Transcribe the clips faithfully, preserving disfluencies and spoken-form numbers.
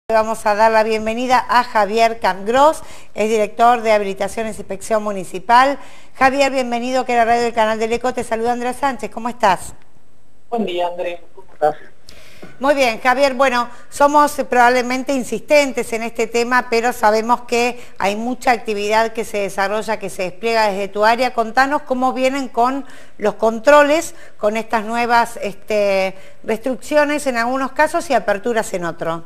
Vamos a dar la bienvenida a Javier Campgros, es director de Habilitaciones e Inspección Municipal. Javier, bienvenido, que era Radio del Canal del Eco. Te saluda Andrea Sánchez, ¿cómo estás? Buen día, Andrea, ¿cómo estás? Muy bien, Javier. Bueno, somos probablemente insistentes en este tema, pero sabemos que hay mucha actividad que se desarrolla, que se despliega desde tu área. Contanos cómo vienen con los controles, con estas nuevas este, restricciones en algunos casos y aperturas en otros.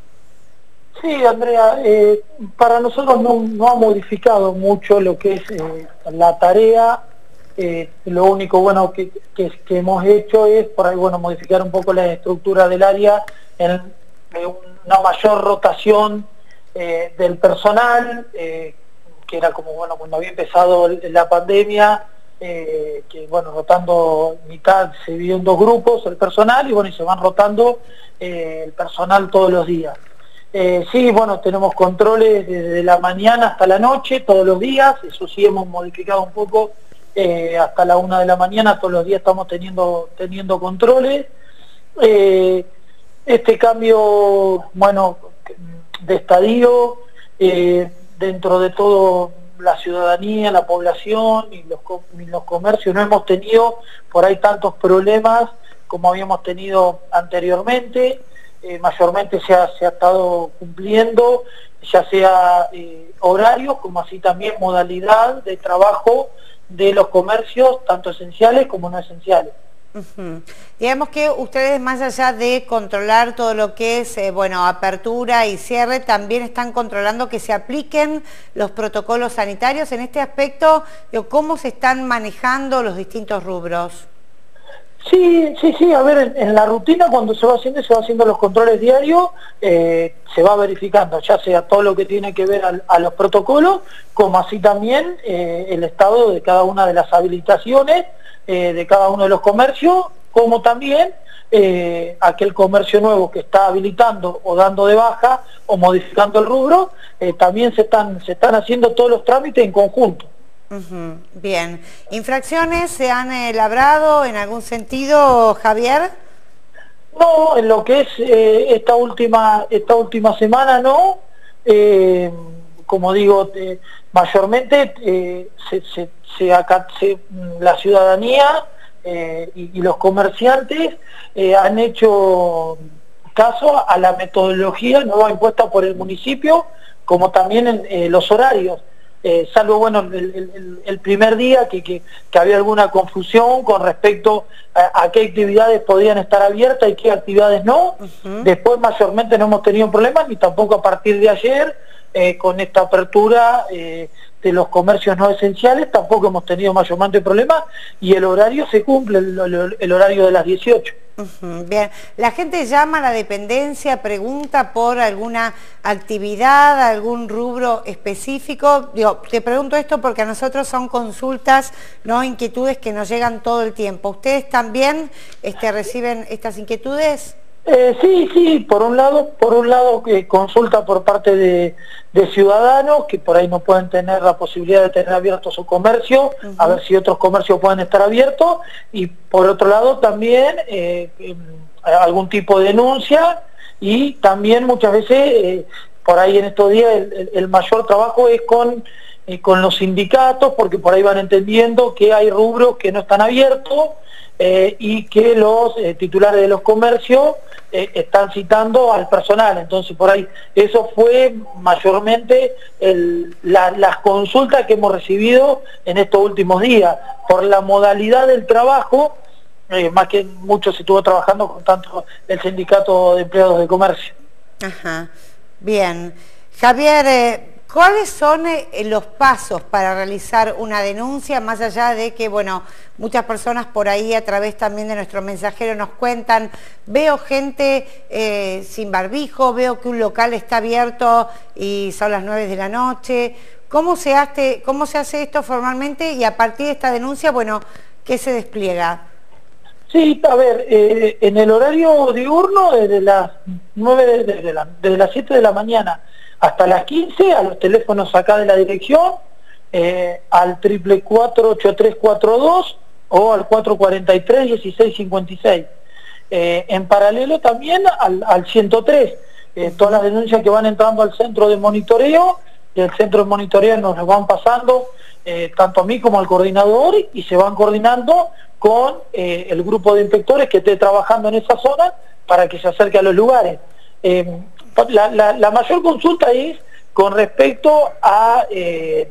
Sí, Andrea, eh, para nosotros no, no ha modificado mucho lo que es eh, la tarea. Eh, lo único bueno que, que, que hemos hecho es por ahí bueno modificar un poco la estructura del área en eh, una mayor rotación eh, del personal, eh, que era como bueno cuando había empezado la pandemia, eh, que bueno rotando mitad se divide en dos grupos el personal y bueno y se van rotando eh, el personal todos los días. Eh, sí, bueno, tenemos controles desde la mañana hasta la noche, todos los días, eso sí hemos modificado un poco, eh, hasta la una de la mañana, todos los días estamos teniendo, teniendo controles. Eh, este cambio, bueno, de estadio, eh, dentro de todo la ciudadanía, la población y los, y los comercios, no hemos tenido por ahí tantos problemas como habíamos tenido anteriormente. Eh, mayormente se ha, se ha estado cumpliendo, ya sea eh, horarios, como así también modalidad de trabajo de los comercios, tanto esenciales como no esenciales. Uh-huh. Digamos que ustedes, más allá de controlar todo lo que es, eh, bueno, apertura y cierre, también están controlando que se apliquen los protocolos sanitarios. En este aspecto, digo, ¿cómo se están manejando los distintos rubros? Sí, sí, sí, a ver, en, en la rutina cuando se va haciendo, se va haciendo los controles diarios, eh, se va verificando, ya sea todo lo que tiene que ver a, a los protocolos, como así también eh, el estado de cada una de las habilitaciones, eh, de cada uno de los comercios, como también eh, aquel comercio nuevo que está habilitando o dando de baja o modificando el rubro, eh, también se están, se están haciendo todos los trámites en conjunto. Uh-huh. Bien. ¿Infracciones se han eh, labrado en algún sentido, Javier? No, en lo que es eh, esta última esta última semana no. Eh, como digo, eh, mayormente eh, se, se, se, acá, se, la ciudadanía eh, y, y los comerciantes eh, han hecho caso a la metodología nueva impuesta por el municipio, como también en eh, los horarios. Eh, salvo bueno el, el, el primer día que, que, que había alguna confusión con respecto a, a qué actividades podían estar abiertas y qué actividades no. Uh-huh. Después mayormente no hemos tenido problemas, ni tampoco a partir de ayer eh, con esta apertura eh, de los comercios no esenciales tampoco hemos tenido mayormente problemas y el horario se cumple, el, el, el horario de las dieciocho. Uh-huh. Bien, la gente llama a la dependencia, pregunta por alguna actividad, algún rubro específico. Digo, te pregunto esto porque a nosotros son consultas, no inquietudes que nos llegan todo el tiempo. ¿Ustedes también este, reciben estas inquietudes? Eh, sí, sí, por un lado, por un lado que consulta por parte de, de ciudadanos que por ahí no pueden tener la posibilidad de tener abierto su comercio, uh-huh. A ver si otros comercios pueden estar abiertos, y por otro lado también eh, eh, algún tipo de denuncia, y también muchas veces, eh, por ahí en estos días el, el, el mayor trabajo es con, eh, con los sindicatos, porque por ahí van entendiendo que hay rubros que no están abiertos, Eh, y que los eh, titulares de los comercios eh, están citando al personal. Entonces por ahí eso fue mayormente el, la, las consultas que hemos recibido en estos últimos días por la modalidad del trabajo, eh, más que mucho se estuvo trabajando con tanto el sindicato de empleados de comercio. Ajá, bien. Javier, eh... ¿cuáles son eh, los pasos para realizar una denuncia, más allá de que, bueno, muchas personas por ahí a través también de nuestro mensajero nos cuentan, veo gente eh, sin barbijo, veo que un local está abierto y son las nueve de la noche? ¿Cómo se hace, cómo se hace esto formalmente y a partir de esta denuncia, bueno, qué se despliega? Sí, a ver, eh, en el horario diurno, desde las nueve, desde, la, desde las siete de la mañana hasta las quince, a los teléfonos acá de la dirección, eh, al triple cuatro ocho tres cuatro dos o al cuatro cuatro tres dieciséis cincuenta y seis. Eh, en paralelo también al, al ciento tres. eh, todas las denuncias que van entrando al centro de monitoreo, y el centro de monitoreo nos las van pasando eh, tanto a mí como al coordinador, y se van coordinando con eh, el grupo de inspectores que esté trabajando en esa zona para que se acerque a los lugares. Eh, la, la, la mayor consulta es con respecto a eh,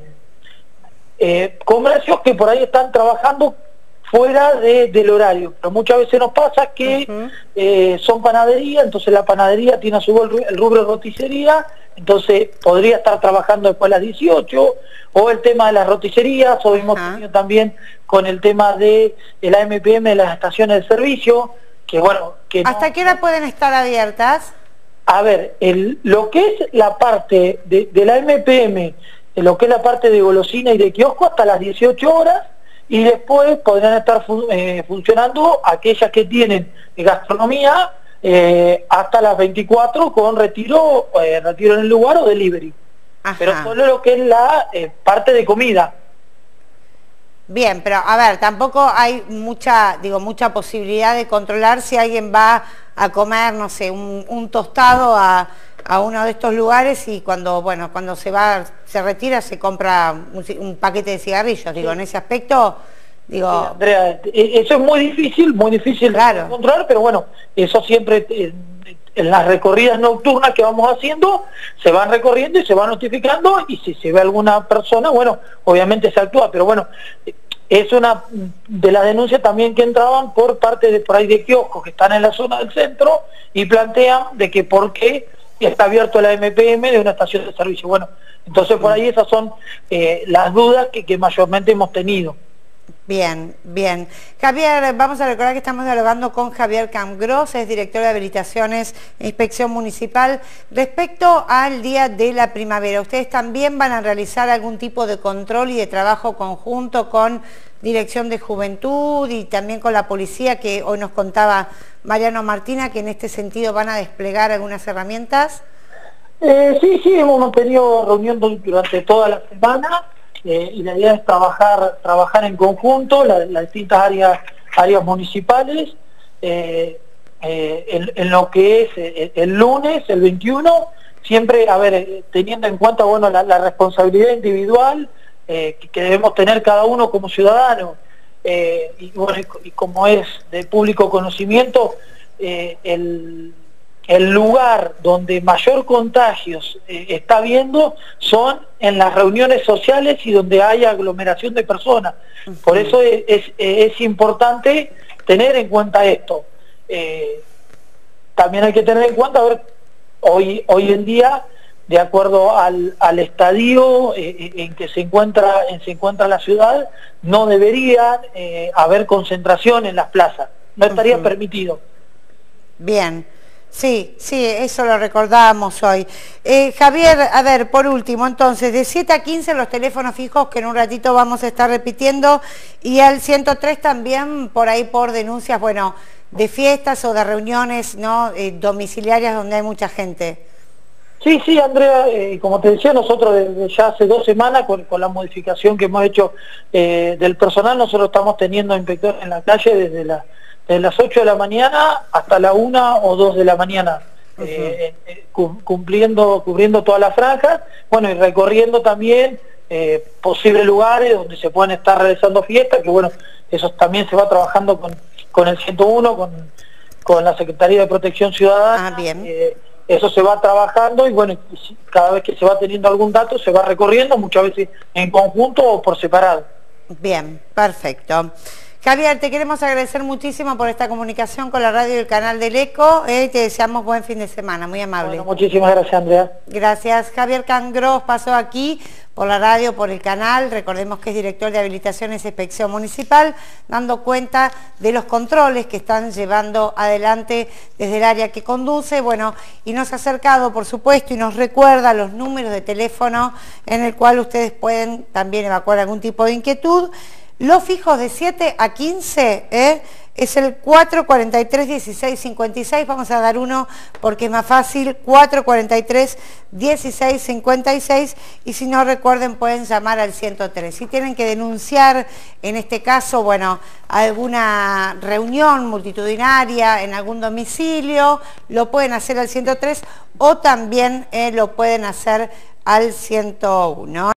eh, comercios que por ahí están trabajando fuera de, del horario, pero muchas veces nos pasa que uh-huh. eh, son panaderías, entonces la panadería tiene a su vez el rubro de roticería, entonces podría estar trabajando después a las dieciocho, o el tema de las roticerías, o hemos uh-huh. tenido también con el tema de la M P M de las estaciones de servicio, que bueno... que ¿Hasta no, qué hora pueden estar abiertas? A ver, el, lo que es la parte de, de la M P M, lo que es la parte de golosina y de kiosco, hasta las dieciocho horas, y después podrán estar fun eh, funcionando aquellas que tienen gastronomía eh, hasta las veinticuatro con retiro, eh, retiro en el lugar o delivery. Ajá. Pero solo lo que es la eh, parte de comida. Bien, pero a ver, tampoco hay mucha, digo, mucha posibilidad de controlar si alguien va a comer, no sé, un, un tostado a, a uno de estos lugares y cuando, bueno, cuando se va, se retira, se compra un, un paquete de cigarrillos. Digo, en ese aspecto, digo... Sí, Andrea, eso es muy difícil, muy difícil claro. de controlar, pero bueno, eso siempre... Eh, en las recorridas nocturnas que vamos haciendo, se van recorriendo y se van notificando, y si se ve alguna persona, bueno, obviamente se actúa, pero bueno, es una de las denuncias también que entraban por parte de por ahí de kioscos que están en la zona del centro y plantean de que por qué está abierto la M P M de una estación de servicio. Bueno, entonces por ahí esas son eh, las dudas que, que mayormente hemos tenido. Bien, bien. Javier, vamos a recordar que estamos dialogando con Javier Campgros, es director de Habilitaciones e Inspección Municipal. Respecto al Día de la Primavera, ¿ustedes también van a realizar algún tipo de control y de trabajo conjunto con Dirección de Juventud y también con la policía, que hoy nos contaba Mariano Martina, que en este sentido van a desplegar algunas herramientas? Eh, sí, sí, hemos tenido reunión durante toda la semana. Eh, y la idea es trabajar trabajar en conjunto, las la distintas áreas áreas municipales, eh, eh, en, en lo que es eh, el lunes, el veintiuno, siempre, a ver, eh, teniendo en cuenta, bueno, la, la responsabilidad individual eh, que, que debemos tener cada uno como ciudadano, eh, y, bueno, y, y como es de público conocimiento, eh, el... el lugar donde mayor contagios eh, está habiendo son en las reuniones sociales y donde hay aglomeración de personas. Por eso es, es, es importante tener en cuenta esto. Eh, también hay que tener en cuenta, a ver, hoy, hoy en día, de acuerdo al, al estadio eh, en que se encuentra, en, se encuentra la ciudad, no debería eh, haber concentración en las plazas. No estaría uh-huh. permitido. Bien. Sí, sí, eso lo recordábamos hoy. Eh, Javier, a ver, por último, entonces, de siete a quince los teléfonos fijos que en un ratito vamos a estar repitiendo, y al ciento tres también por ahí por denuncias, bueno, de fiestas o de reuniones no eh, domiciliarias donde hay mucha gente. Sí, sí, Andrea, eh, como te decía, nosotros desde ya hace dos semanas, con, con la modificación que hemos hecho eh, del personal, nosotros estamos teniendo inspectores en la calle desde la... de las ocho de la mañana hasta la una o dos de la mañana, uh-huh. eh, eh, cumpliendo, cubriendo todas las franjas, bueno, y recorriendo también eh, posibles lugares donde se pueden estar realizando fiestas, que bueno, eso también se va trabajando con, con el ciento uno, con, con la Secretaría de Protección Ciudadana. Ah, bien. Eh, eso se va trabajando y bueno, cada vez que se va teniendo algún dato se va recorriendo, muchas veces en conjunto o por separado. Bien, perfecto. Javier, te queremos agradecer muchísimo por esta comunicación con la radio y el canal del Eco, eh, y te deseamos buen fin de semana, muy amable. Bueno, muchísimas gracias, Andrea. Gracias. Javier Campgros pasó aquí por la radio, por el canal, recordemos que es director de Habilitaciones e Inspección Municipal, dando cuenta de los controles que están llevando adelante desde el área que conduce, bueno, y nos ha acercado, por supuesto, y nos recuerda los números de teléfono en el cual ustedes pueden también evacuar algún tipo de inquietud. Los fijos de siete a quince, ¿eh? Es el cuatro cuarenta y tres, dieciséis cincuenta y seis, vamos a dar uno porque es más fácil, cuatro cuarenta y tres, dieciséis cincuenta y seis, y si no recuerden pueden llamar al ciento tres. Si tienen que denunciar, en este caso, bueno, alguna reunión multitudinaria en algún domicilio, lo pueden hacer al ciento tres o también eh, lo pueden hacer al ciento uno.